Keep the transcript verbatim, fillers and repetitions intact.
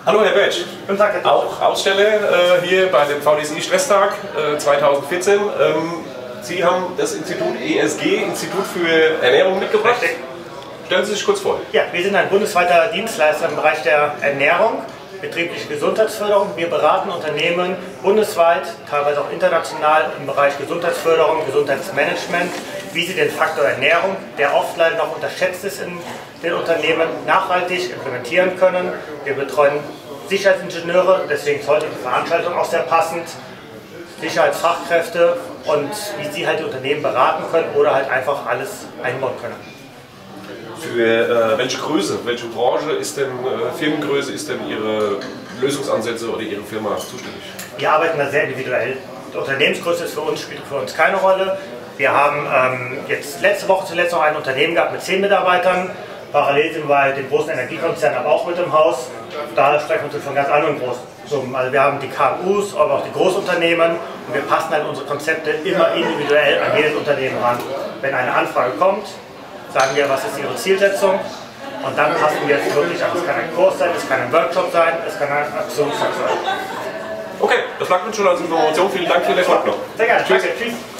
Hallo Herr Betsch, Guten Tag, Herr auch Aussteller äh, hier bei dem V D S I-Stresstag äh, zweitausendvierzehn. Ähm, Sie haben das Institut E S G, Institut für Ernährung, mitgebracht. Richtig. Stellen Sie sich kurz vor. Ja, wir sind ein bundesweiter Dienstleister im Bereich der Ernährung, betriebliche Gesundheitsförderung. Wir beraten Unternehmen bundesweit, teilweise auch international im Bereich Gesundheitsförderung, Gesundheitsmanagement, wie sie den Faktor Ernährung, der oft leider noch unterschätzt ist in den Unternehmen, nachhaltig implementieren können. Wir betreuen Sicherheitsingenieure, deswegen ist heute die Veranstaltung auch sehr passend, Sicherheitsfachkräfte und wie sie halt die Unternehmen beraten können oder halt einfach alles einbauen können. Für äh, welche Größe, welche Branche ist denn, äh, Firmengröße ist denn Ihre Lösungsansätze oder Ihre Firma zuständig? Wir arbeiten da sehr individuell. Die Unternehmensgröße ist für uns, spielt für uns keine Rolle. Wir haben ähm, jetzt letzte Woche zuletzt noch ein Unternehmen gehabt mit zehn Mitarbeitern. Parallel sind wir den großen Energiekonzernen aber auch mit im Haus. Da sprechen wir uns von ganz anderen Großsummen. Also wir haben die K M Us, aber auch die Großunternehmen und wir passen halt unsere Konzepte immer individuell an jedes Unternehmen ran. Wenn eine Anfrage kommt, sagen wir, was ist Ihre Zielsetzung und dann passen wir es wirklich an. Es kann ein Kurs sein, es kann ein Workshop sein, es kann ein Aktionstag sein. Okay, das lag uns schon als Information. Vielen Dank für den Erfolg noch. Sehr gerne. Tschüss. Danke. Tschüss.